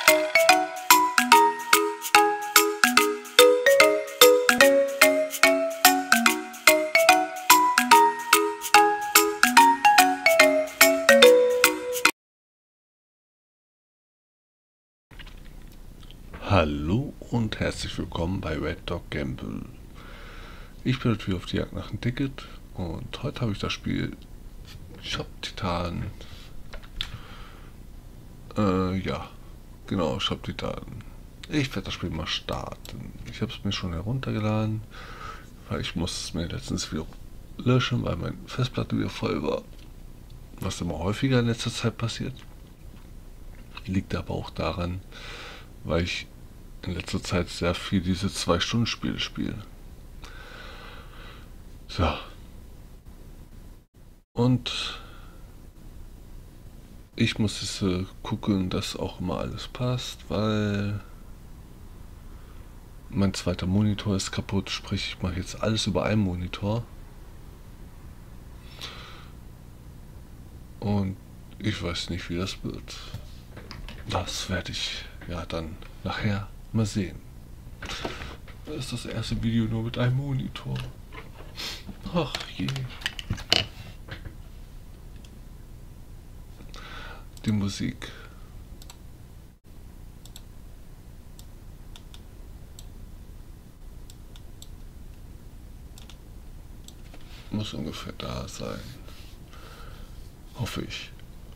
Hallo und herzlich willkommen bei Red Dog Gamble. Ich bin natürlich auf die Jagd nach einem Ticket und heute habe ich das Spiel Shop Titan. Ja, genau, Shop Titan. Ich werde das Spiel mal starten. Ich habe es mir schon heruntergeladen, weil ich muss es mir letztens wieder löschen, weil meine Festplatte wieder voll war. Was immer häufiger in letzter Zeit passiert. Liegt aber auch daran, weil ich in letzter Zeit sehr viel diese 2-Stunden-Spiele spiele. So. Und ich muss jetzt gucken, dass auch immer alles passt, weil mein zweiter Monitor ist kaputt, sprich ich mache jetzt alles über einen Monitor. Und ich weiß nicht, wie das wird. Das werde ich ja dann nachher mal sehen. Das ist das erste Video nur mit einem Monitor. Ach je. Die Musik. Muss ungefähr da sein. Hoffe ich.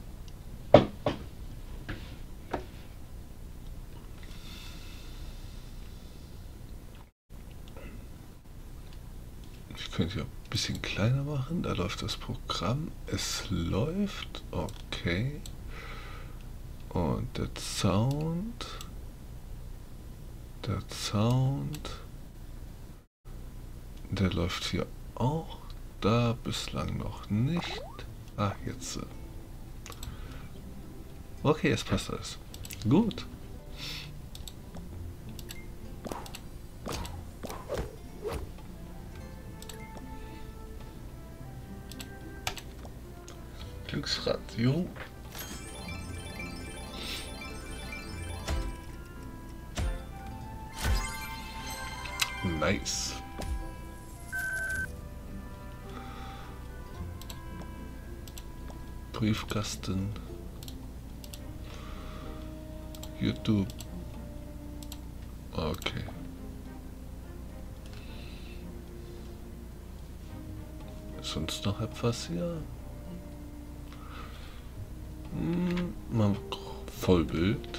Ich könnte ja ein bisschen kleiner machen. Da läuft das Programm. Es läuft. Okay. Und der Sound. Der läuft hier auch. Da bislang noch nicht. Ah, jetzt. Okay, jetzt passt alles. Gut. Glücksradio. Nice. Briefkasten. YouTube. Okay. Ist sonst noch etwas hier? Mal Vollbild.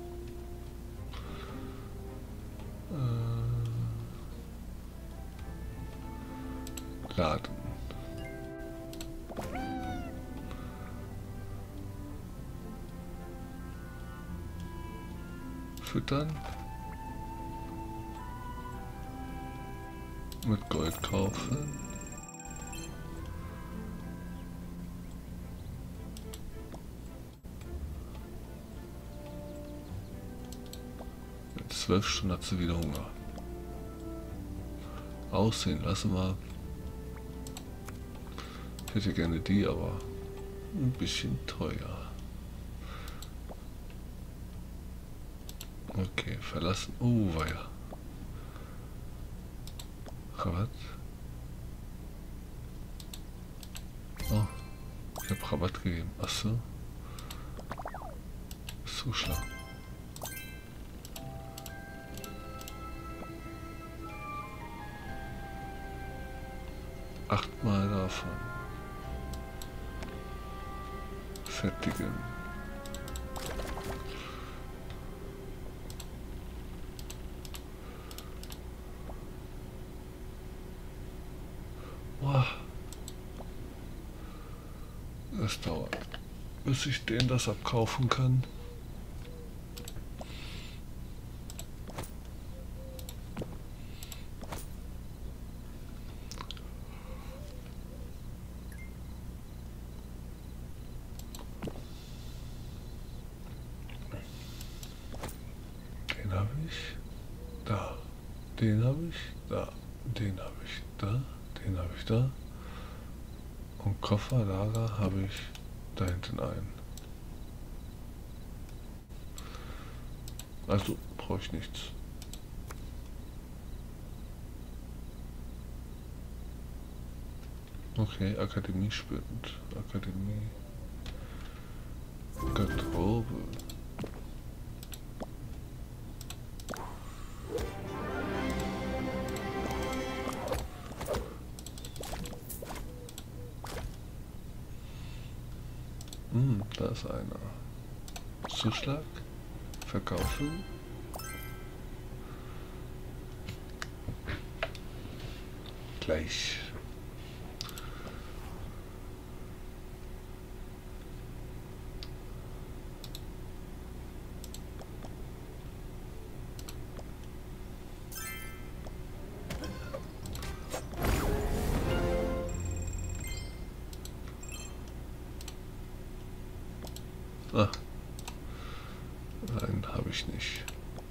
Laden. Füttern. Mit Gold kaufen. In 12 Stunden hat sie wieder Hunger. Aussehen lassen wir. Ich hätte gerne die, aber ein bisschen teuer. Okay, verlassen. Oh, weia. Rabatt. Oh, ich habe Rabatt gegeben. Achso. Zuschlag. Achtmal davon. Fertigen. Wow. Es dauert, bis ich denen das abkaufen kann. Den habe ich da, den habe ich da, den habe ich da, den habe ich da. Und Kofferlager habe ich da hinten ein. Also brauche ich nichts. Okay, Akademie spürend. Akademie. Garderobe. Da ist einer. Zuschlag. Verkaufen. Gleich. Ah, einen habe ich nicht.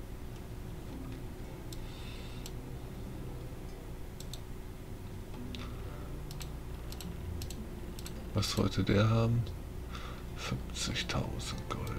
Was sollte der haben? 50.000 Gold.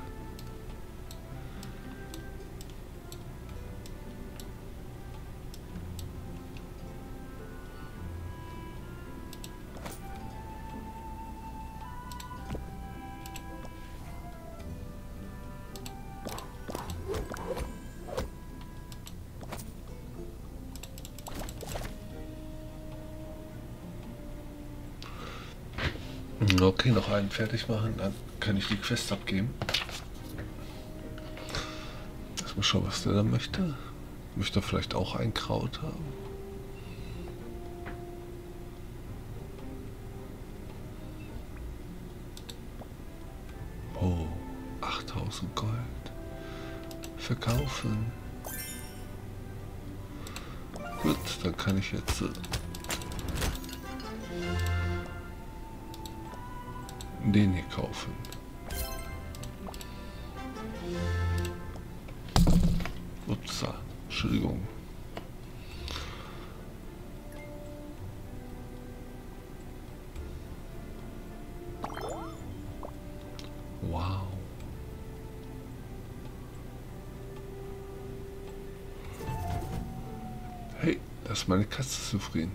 Okay, noch einen fertig machen, dann kann ich die Quest abgeben. Erstmal schauen, was der da möchte. Möchte er vielleicht auch ein Kraut haben? Oh, 8.000 Gold. Verkaufen. Gut, dann kann ich jetzt den hier kaufen. Ups, Entschuldigung. Wow. Hey, da ist meine Katze zufrieden.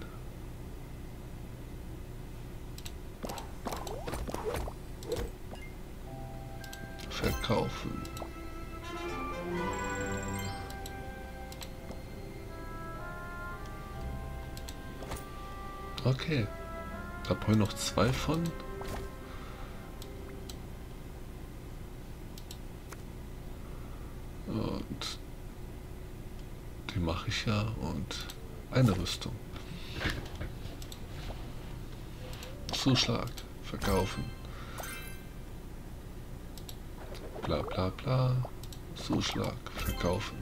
Verkaufen. Okay. Da brauche ich noch 2 von. Und die mache ich ja. Und eine Rüstung. Zuschlag. Verkaufen. Bla bla bla. Zuschlag. Verkaufen.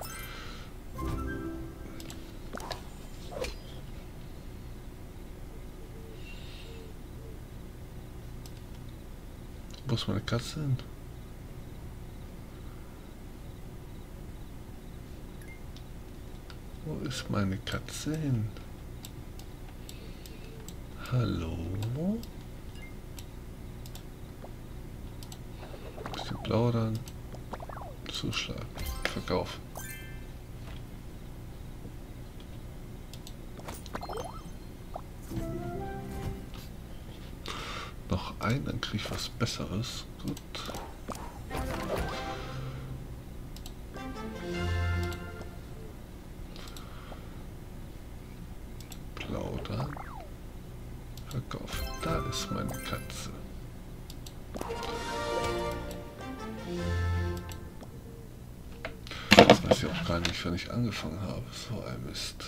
Wo ist meine Katze hin? Wo ist meine Katze hin? Hallo? Bisschen plaudern. Zuschlag. Verkaufen. Noch ein, dann kriege ich was Besseres. Gut. Plaudern. Verkaufen. Da ist meine Katze. Das weiß ich auch gar nicht, wann ich angefangen habe. So ein Mist.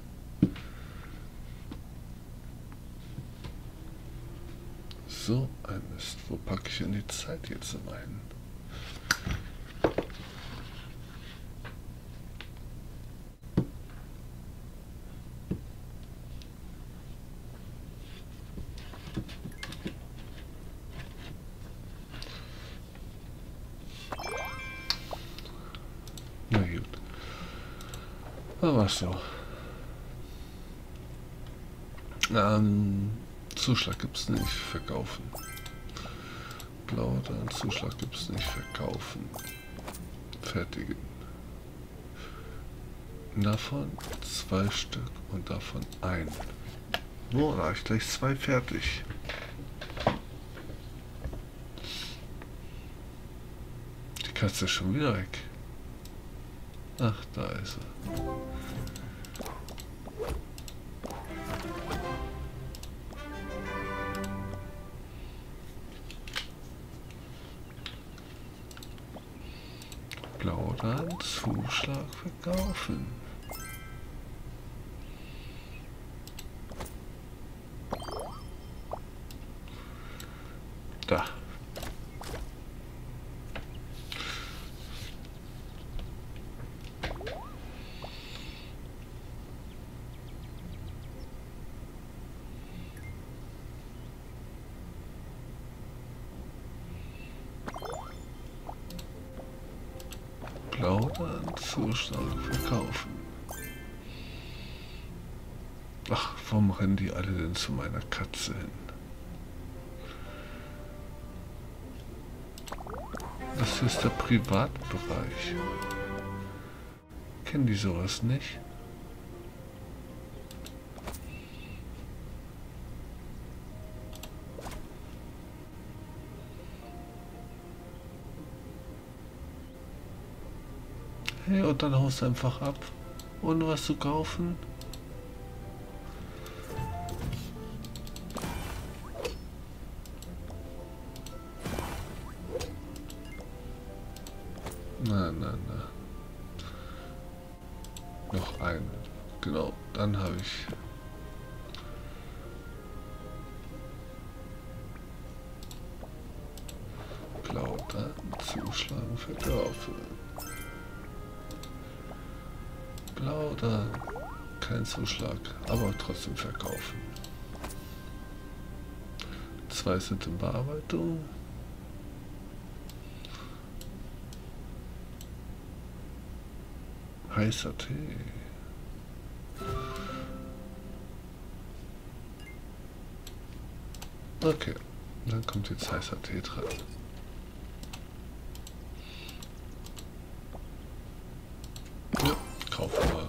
So ein Mist. Wo packe ich denn die Zeit jetzt immer hin? Na gut. Aber so. Zuschlag gibt's nicht, verkaufen. Plaudern, Zuschlag gibt's nicht, verkaufen. Fertigen. Davon 2 Stück und davon ein. Oh, da habe ich gleich 2 fertig. Die Katze ist schon wieder weg. Ach, da ist sie. Plaudern, Zuschlag, verkaufen. Da. Plaudern, Zuschlag, verkaufen. Ach, warum rennen die alle denn zu meiner Katze hin? Das ist der Privatbereich. Kennen die sowas nicht? Hey, und dann haust du einfach ab, ohne was zu kaufen. Na. Noch einen. Genau, dann habe ich. Plaudern, zuschlagen, verkaufen. Plaudern, kein Zuschlag, aber trotzdem verkaufen. 2 sind in Bearbeitung. Heißer Tee. Okay, dann kommt jetzt heißer Tee dran. Ja, kaufen wir.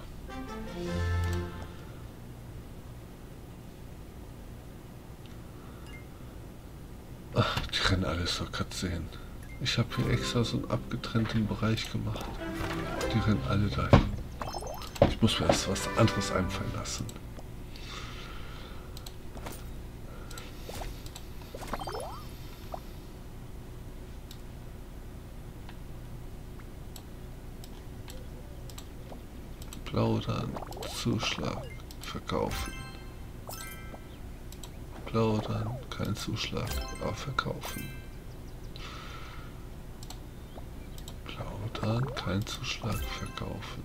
Ach, die rennen alles zur Katze hin. Ich habe hier extra so einen abgetrennten Bereich gemacht. Die rennen alle dahin. Ich muss mir erst was anderes einfallen lassen. Plaudern, Zuschlag, verkaufen. Plaudern, kein Zuschlag, aber verkaufen. Plaudern, kein Zuschlag, verkaufen.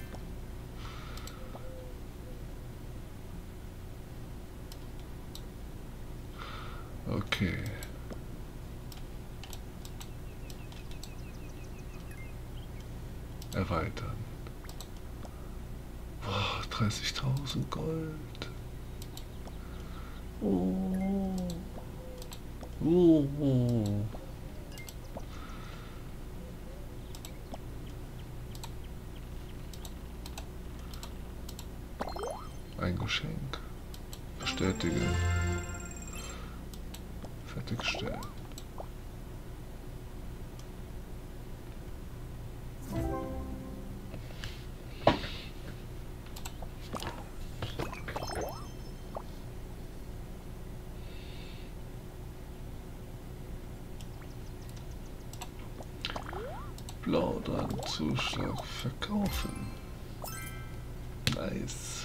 Okay. Erweitern. Boah, 30.000 Gold. Oh. Oh. Ein Geschenk. Bestätigen. Fertigstellen. Plaudern, Zuschlag, verkaufen. Nice.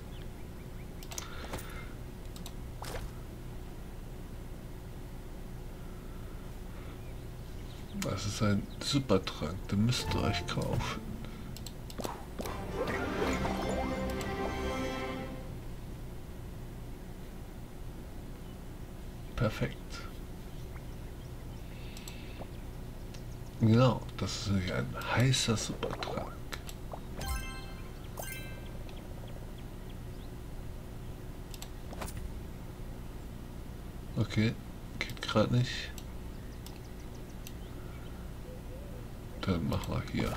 Das ist ein Supertrank, den müsst ihr euch kaufen. Perfekt. Genau, das ist nämlich ein heißer Supertrank. Okay, geht gerade nicht. Dann machen wir hier.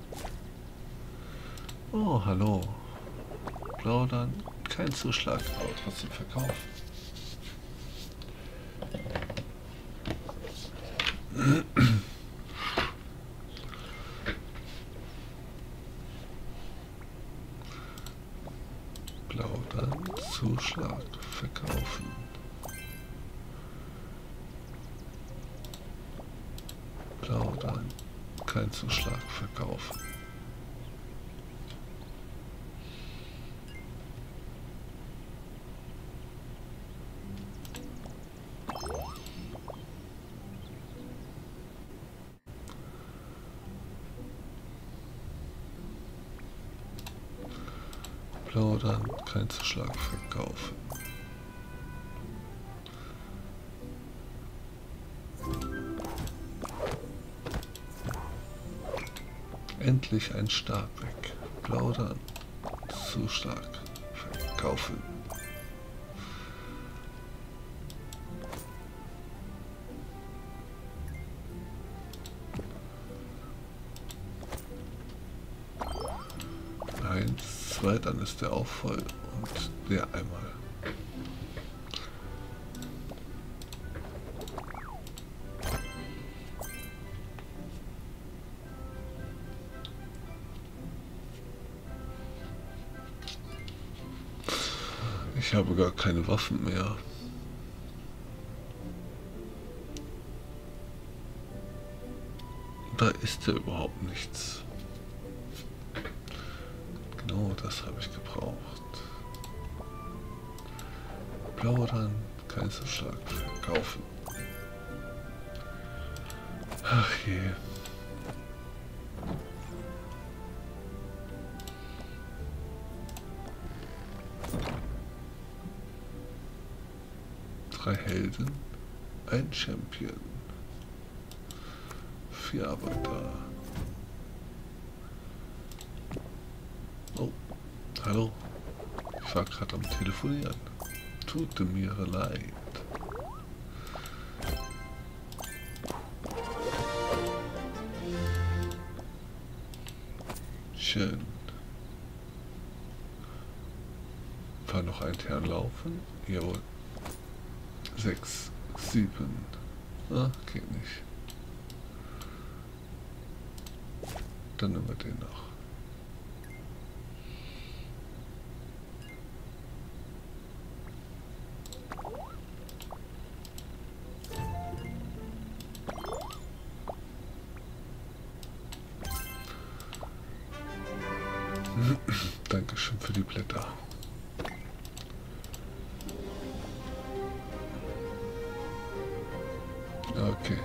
Oh, hallo. Plaudern, kein Zuschlag, aber trotzdem verkaufen. Plaudern, Zuschlag, verkaufen. Plaudern, kein Zuschlag, verkaufen. Plaudern, kein Zuschlag, verkaufen. Endlich ein Stab weg. Plaudern, Zuschlag, verkaufen. Eins, zwei, dann ist der auch voll und der einmal. Ich habe gar keine Waffen mehr. Da ist ja überhaupt nichts. Genau das habe ich gebraucht. Plaudern, kein Zuschlag, verkaufen. Ach je. Drei Helden, ein Champion, 4 Arbeiter. Oh, hallo. Ich war gerade am Telefonieren. Tut mir leid. Schön. War noch ein Turn laufen? Jawohl. 6, 7. Ah, geht nicht. Dann nehmen wir den noch. Dankeschön für die Blätter. Okay.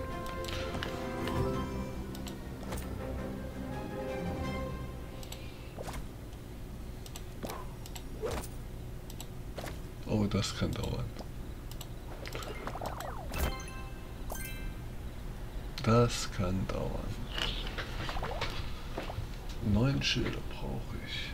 Oh, das kann dauern. Das kann dauern. 9 Schilder brauche ich.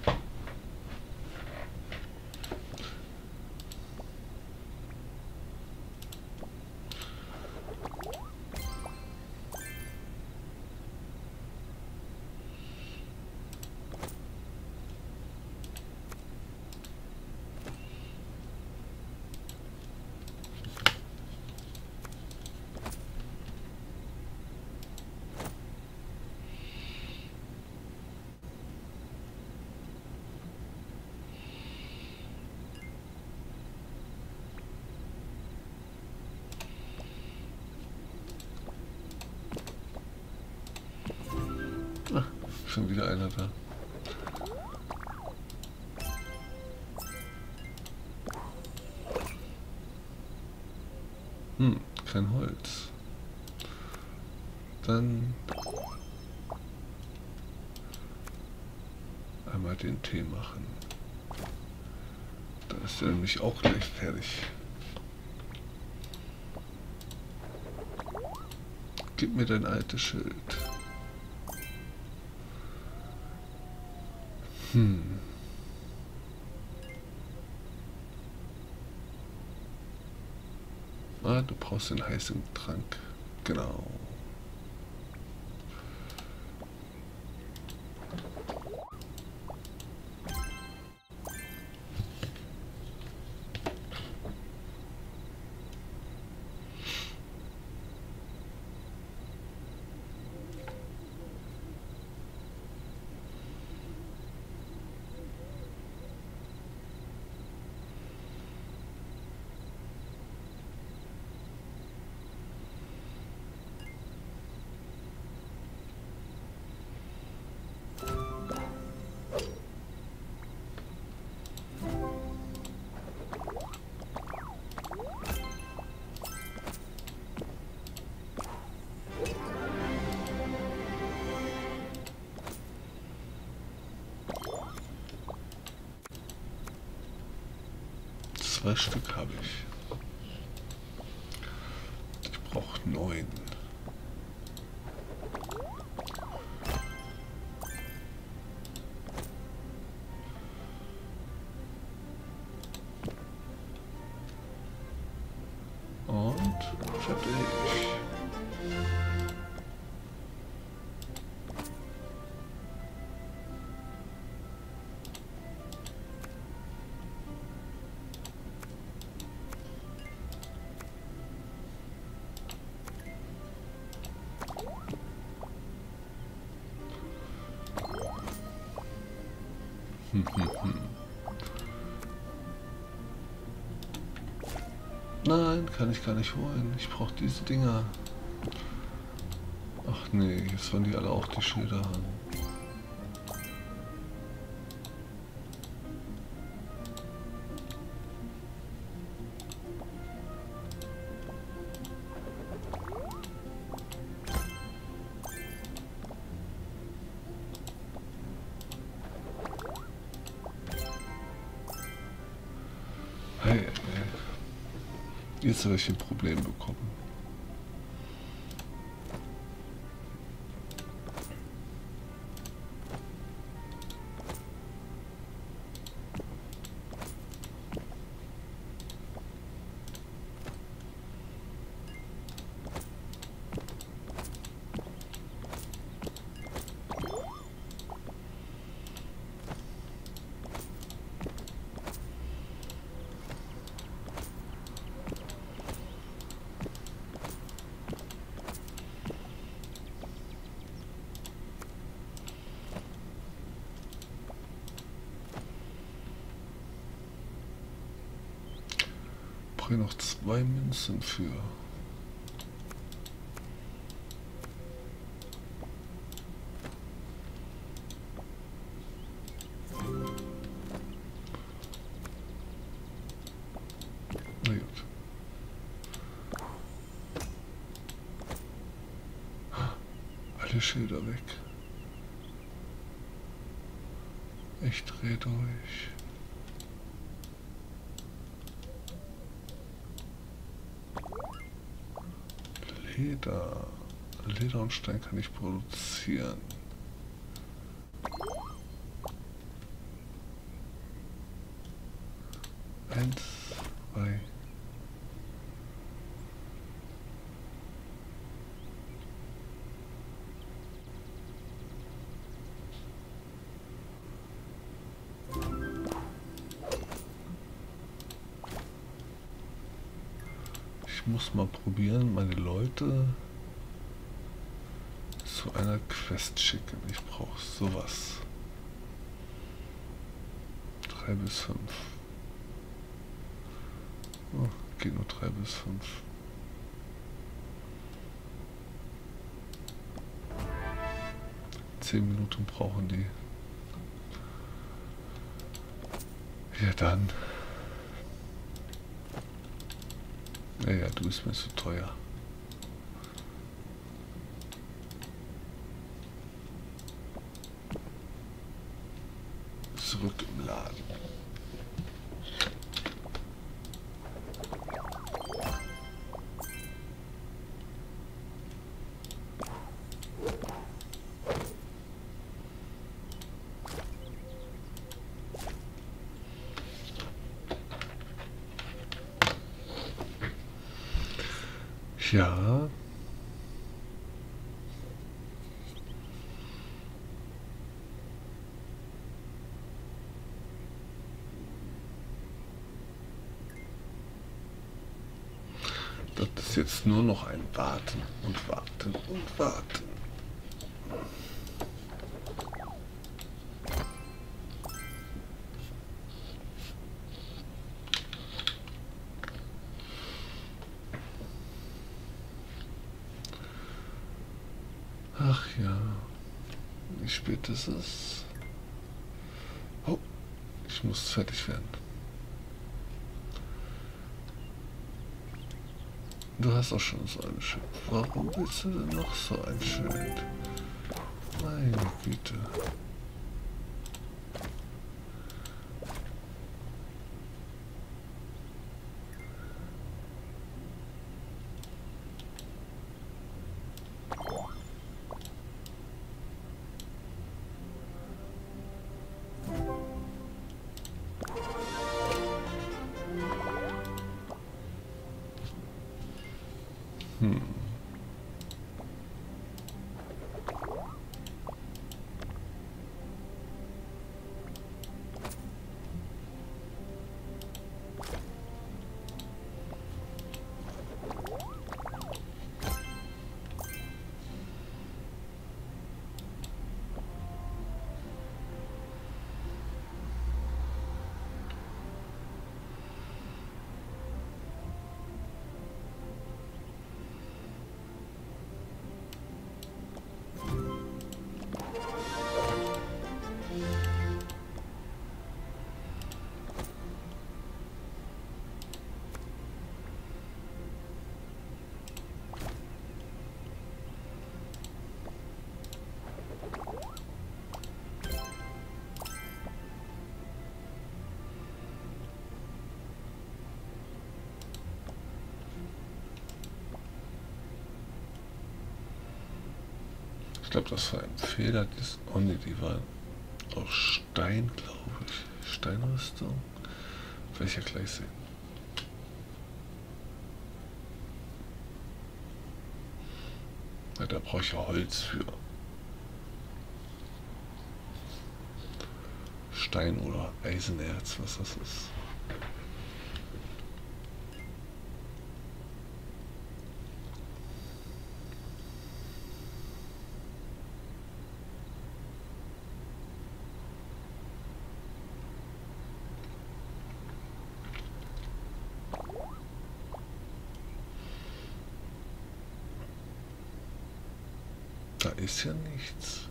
Ah, schon wieder einer da. Kein Holz. Dann einmal den Tee machen. Da ist er nämlich auch gleich fertig. Gib mir dein altes Schild. Ah, du brauchst den heißen Trank. Genau. 2 Stück habe ich. Ich brauche 9. Und fertig. Nein, kann ich gar nicht holen. Ich brauche diese Dinger. Ach nee, jetzt wollen die alle auch die Schilder haben. Hey, jetzt habe ich ein Problem bekommen. Ich brauche noch 2 Münzen für. Na gut. Alle Schilder weg. Ich dreh durch. Leder und Stein kann ich produzieren. Eins, 2. Ich muss mal probieren, meine Leute zu einer Quest schicken. Ich brauche sowas. 3 bis 5. Oh, geht nur 3 bis 5. Zehn Minuten brauchen die. Ja dann. Naja, du bist mir zu teuer. Zurück im Laden. Ja. Das ist jetzt nur noch ein Warten und Warten und Warten. Ach ja, wie spät ist es? Oh, ich muss fertig werden. Du hast auch schon so ein Schild. Warum willst du denn noch so ein Schild? Meine Güte. glaube, das war ein Fehler. Oh ne, die waren aus Stein, glaube ich. Steinrüstung? Werde ich ja gleich sehen. Ja, da brauche ich ja Holz für. Stein oder Eisenerz, was das ist. Da ist ja nichts.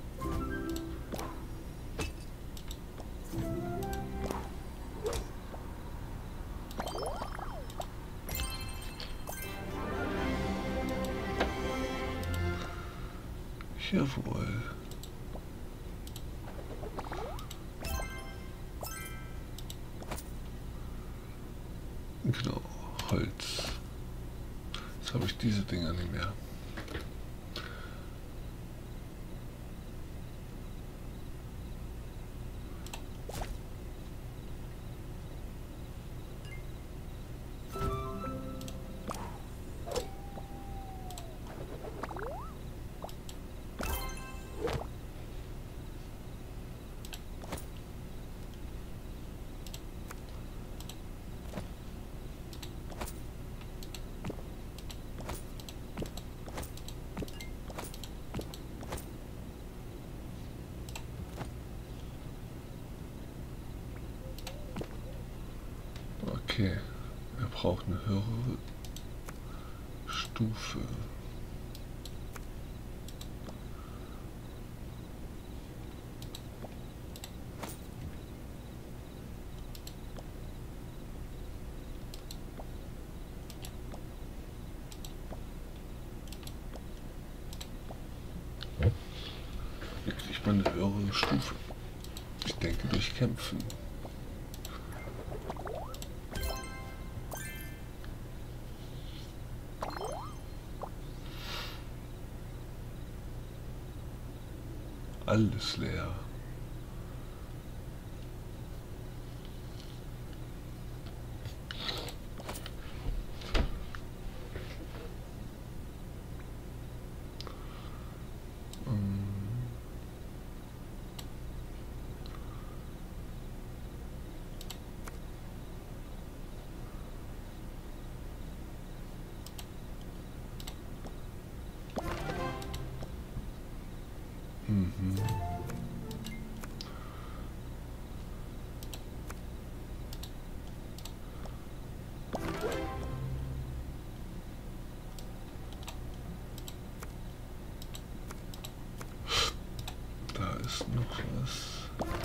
Jawohl. Genau, Holz. Jetzt habe ich diese Dinger nicht mehr. Okay, er braucht eine höhere Stufe. Wie kriege ich mal eine höhere Stufe? Ich denke durch Kämpfen. Alles leer. Mhm. Da ist noch was.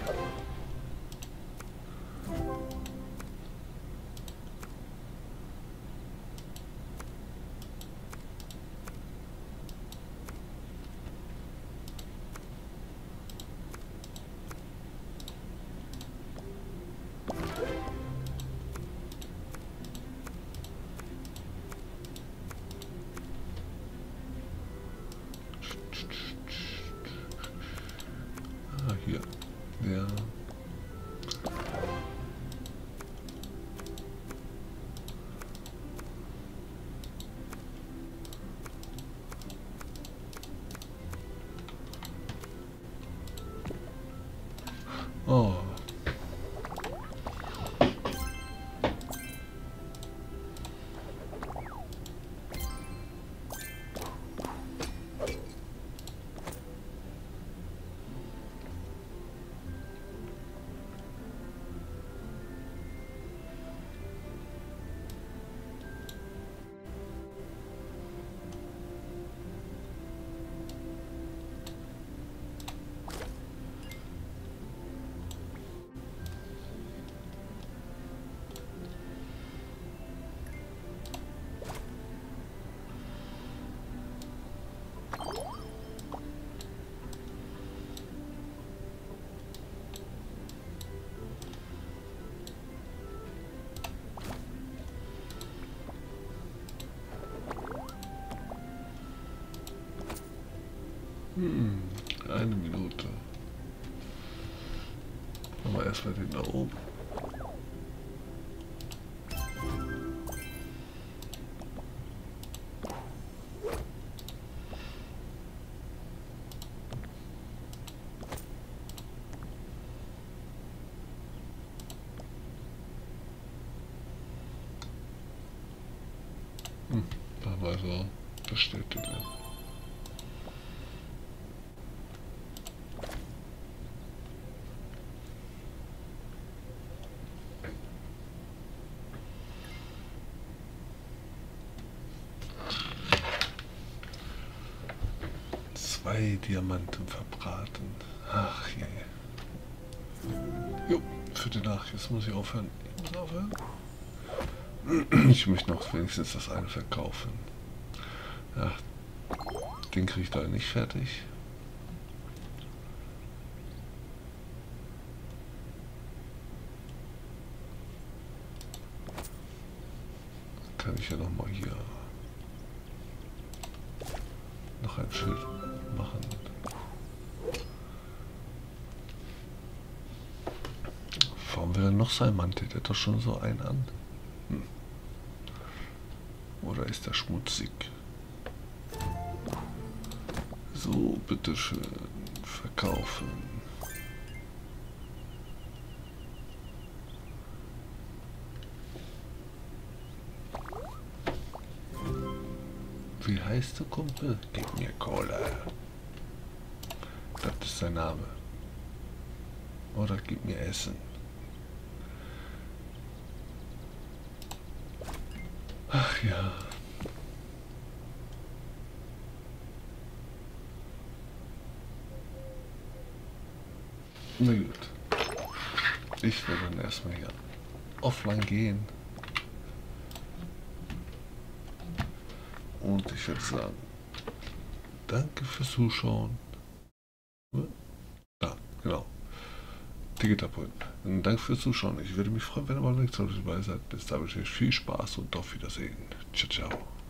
Ah, hier. Der. Oh. Eine Minute. Machen wir erstmal den da oben. Machen wir so. Bestätigen. Zwei Diamanten verbraten. Ach je. Jo, für die Nacht. Jetzt muss ich aufhören. Ich muss aufhören. Ich möchte noch wenigstens das eine verkaufen. Ja, den kriege ich da nicht fertig. Kann ich ja noch mal hier noch ein Schild machen. Warum will er noch sein Mantel? Der hat doch schon so einen an. Oder ist er schmutzig? So, bitteschön. Verkaufen. Wie heißt der Kumpel? Gib mir Cola. Das ist sein Name. Oder gib mir Essen. Ach ja. Na gut. Ich werde dann erstmal hier offline gehen. Und ich würde sagen, danke fürs Zuschauen. Ja, genau. Ticket abholen. Danke fürs Zuschauen. Ich würde mich freuen, wenn ihr mal nächstes Mal dabei seid. Bis dahin wünsche ich viel Spaß und auf Wiedersehen. Ciao, ciao.